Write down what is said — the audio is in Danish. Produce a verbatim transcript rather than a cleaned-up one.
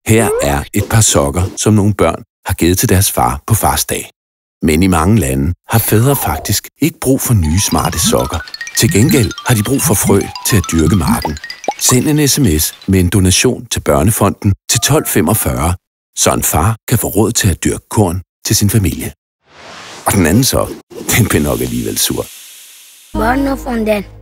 Her er et par sokker, som nogle børn har givet til deres far på farsdag. Men i mange lande har fædre faktisk ikke brug for nye smarte sokker. Til gengæld har de brug for frø til at dyrke marken. Send en sms med en donation til Børnefonden til tolv femogfyrre, så en far kan få råd til at dyrke korn til sin familie. Og den anden så, den bliver nok alligevel sur. Børnefonden.